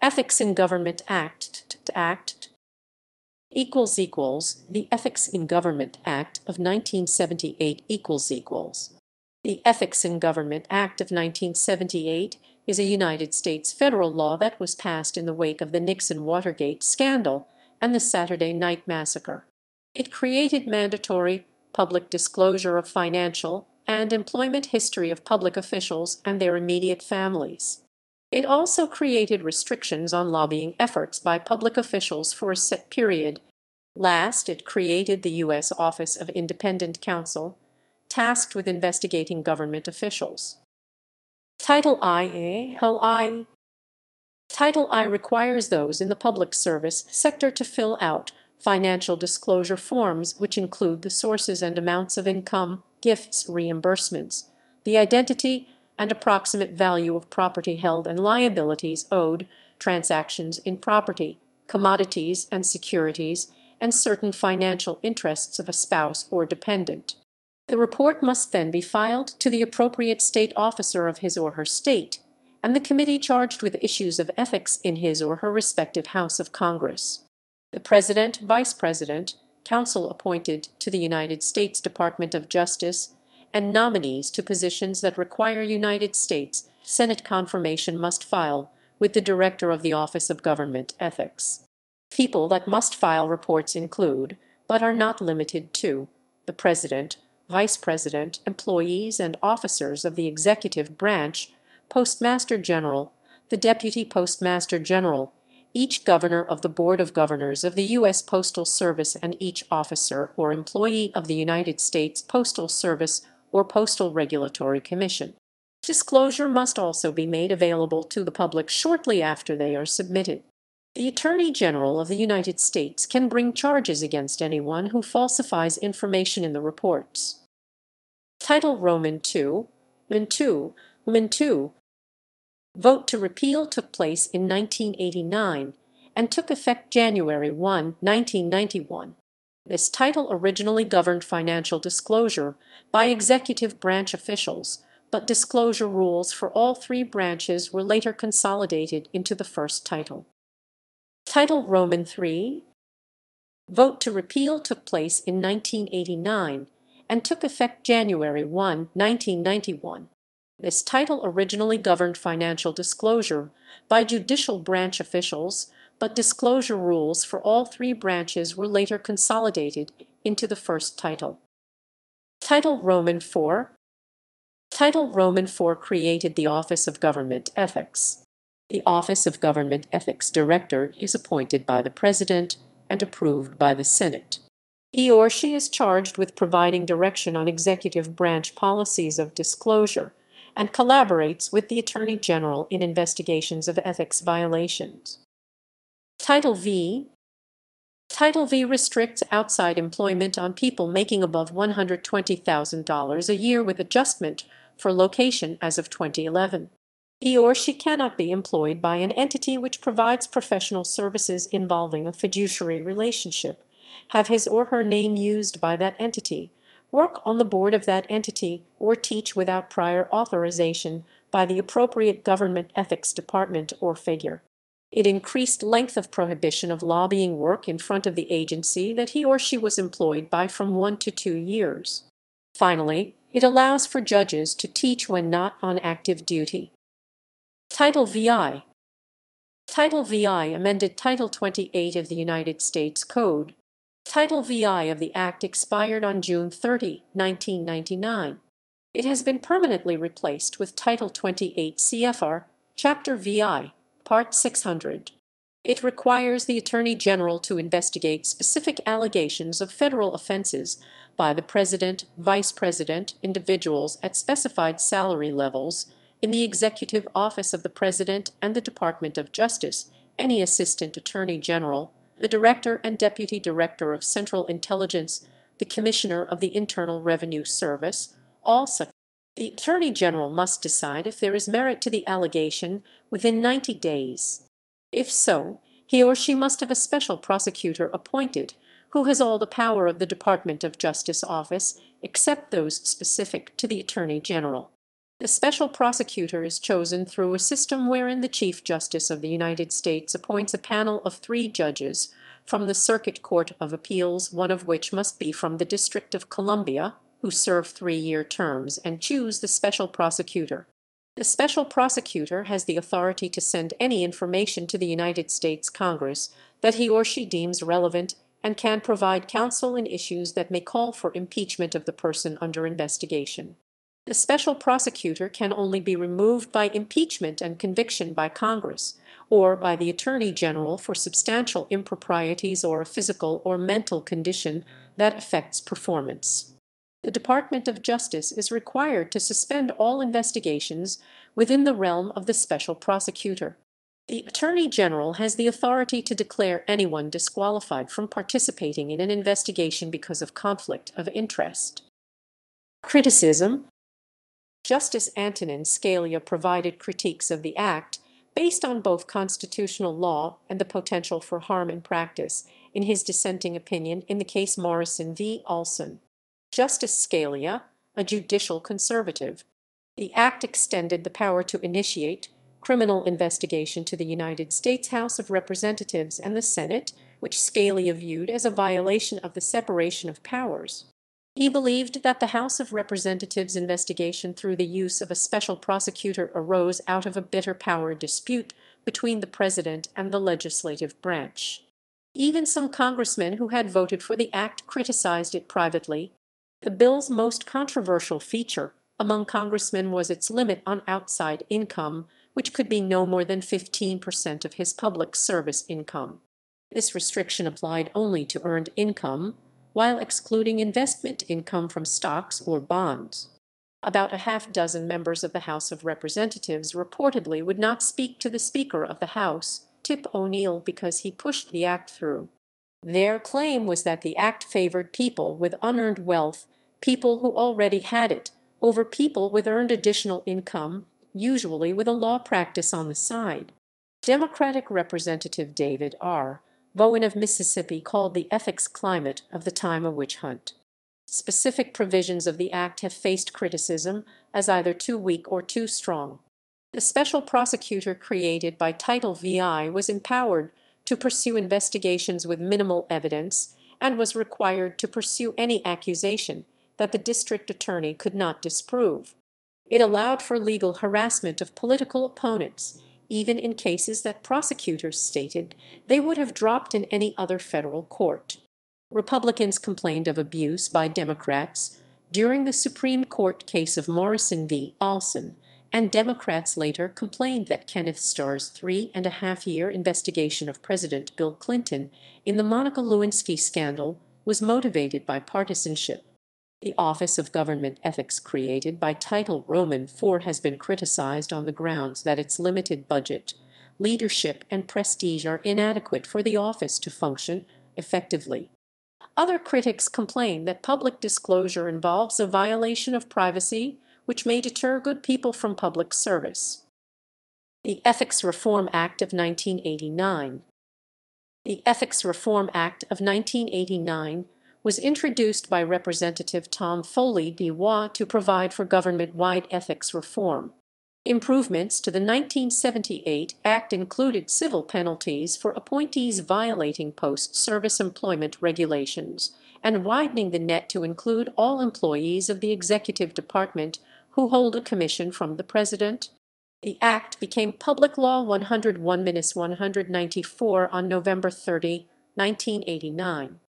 Ethics in Government Act. The Ethics in Government Act of 1978 . The Ethics in Government Act of 1978 is a United States federal law that was passed in the wake of the Nixon-Watergate scandal and the Saturday Night Massacre. It created mandatory public disclosure of financial and employment history of public officials and their immediate families. It also created restrictions on lobbying efforts by public officials for a set period. Last, it created the U.S. Office of Independent Counsel, tasked with investigating government officials. Title I requires those in the public service sector to fill out financial disclosure forms which include the sources and amounts of income, gifts, reimbursements, the identity and approximate value of property held and liabilities owed, transactions in property, commodities and securities, and certain financial interests of a spouse or dependent. The report must then be filed to the appropriate state officer of his or her state, and the committee charged with issues of ethics in his or her respective House of Congress. The President, Vice President, counsel appointed to the United States Department of Justice, and nominees to positions that require United States Senate confirmation must file with the Director of the Office of Government Ethics. People that must file reports include, but are not limited to, the President, Vice President, employees and officers of the executive branch, Postmaster General, the Deputy Postmaster General, each Governor of the Board of Governors of the U.S. Postal Service, and each officer or employee of the United States Postal Service or Postal Regulatory Commission. Disclosure must also be made available to the public shortly after they are submitted. The Attorney General of the United States can bring charges against anyone who falsifies information in the reports. Title Roman II. Vote to repeal took place in 1989 and took effect January 1, 1991. This title originally governed financial disclosure by executive branch officials, but disclosure rules for all three branches were later consolidated into the first title. Title Roman III. Vote to repeal took place in 1989 and took effect January 1, 1991. This title originally governed financial disclosure by judicial branch officials, but disclosure rules for all three branches were later consolidated into the first title. Title Roman IV. Title Roman IV created the Office of Government Ethics. The Office of Government Ethics Director is appointed by the President and approved by the Senate. He or she is charged with providing direction on executive branch policies of disclosure and collaborates with the Attorney General in investigations of ethics violations. Title V. Title V restricts outside employment on people making above $120,000 a year with adjustment for location as of 2011. He or she cannot be employed by an entity which provides professional services involving a fiduciary relationship, have his or her name used by that entity, work on the board of that entity, or teach without prior authorization by the appropriate government ethics department or figure. It increased length of prohibition of lobbying work in front of the agency that he or she was employed by from 1 to 2 years. Finally, it allows for judges to teach when not on active duty. Title VI. Title VI amended Title 28 of the United States Code. Title VI of the Act expired on June 30, 1999. It has been permanently replaced with Title 28 CFR, Chapter VI, Part 600. It requires the Attorney General to investigate specific allegations of federal offenses by the President, Vice President, individuals at specified salary levels in the Executive Office of the President and the Department of Justice, any Assistant Attorney General, the Director and Deputy Director of Central Intelligence, the Commissioner of the Internal Revenue Service, all such. The Attorney General must decide if there is merit to the allegation within 90 days. If so, he or she must have a special prosecutor appointed who has all the power of the Department of Justice office except those specific to the Attorney General. The special prosecutor is chosen through a system wherein the Chief Justice of the United States appoints a panel of 3 judges from the Circuit Court of Appeals, one of which must be from the District of Columbia, who serve 3-year terms and choose the special prosecutor. The special prosecutor has the authority to send any information to the United States Congress that he or she deems relevant and can provide counsel in issues that may call for impeachment of the person under investigation. The special prosecutor can only be removed by impeachment and conviction by Congress, or by the Attorney General for substantial improprieties or a physical or mental condition that affects performance. The Department of Justice is required to suspend all investigations within the realm of the special prosecutor. The Attorney General has the authority to declare anyone disqualified from participating in an investigation because of conflict of interest. Criticism. Justice Antonin Scalia provided critiques of the act based on both constitutional law and the potential for harm in practice in his dissenting opinion in the case Morrison v. Alston. Justice Scalia, a judicial conservative. The act extended the power to initiate criminal investigation to the United States House of Representatives and the Senate, which Scalia viewed as a violation of the separation of powers. He believed that the House of Representatives investigation through the use of a special prosecutor arose out of a bitter power dispute between the president and the legislative branch. Even some congressmen who had voted for the act criticized it privately. The bill's most controversial feature among congressmen was its limit on outside income, which could be no more than 15% of his public service income. This restriction applied only to earned income, while excluding investment income from stocks or bonds. About a half-dozen members of the House of Representatives reportedly would not speak to the Speaker of the House, Tip O'Neill, because he pushed the act through. Their claim was that the act favored people with unearned wealth, people who already had it, over people with earned additional income, usually with a law practice on the side. Democratic Representative David R. Bowen of Mississippi called the ethics climate of the time a witch hunt. Specific provisions of the act have faced criticism as either too weak or too strong. The special prosecutor created by Title VI was empowered to pursue investigations with minimal evidence and was required to pursue any accusation that the district attorney could not disprove. It allowed for legal harassment of political opponents, even in cases that prosecutors stated they would have dropped in any other federal court. Republicans complained of abuse by Democrats during the Supreme Court case of Morrison v. Alston, and Democrats later complained that Kenneth Starr's 3.5-year investigation of President Bill Clinton in the Monica Lewinsky scandal was motivated by partisanship. The Office of Government Ethics created by Title IV has been criticized on the grounds that its limited budget, leadership, and prestige are inadequate for the office to function effectively. Other critics complain that public disclosure involves a violation of privacy, which may deter good people from public service. The Ethics Reform Act of 1989. The Ethics Reform Act of 1989 was introduced by Representative Tom Foley DeWa to provide for government-wide ethics reform. Improvements to the 1978 Act included civil penalties for appointees violating post-service employment regulations and widening the net to include all employees of the executive department who hold a commission from the president. The Act became Public Law 101-194 on November 30, 1989.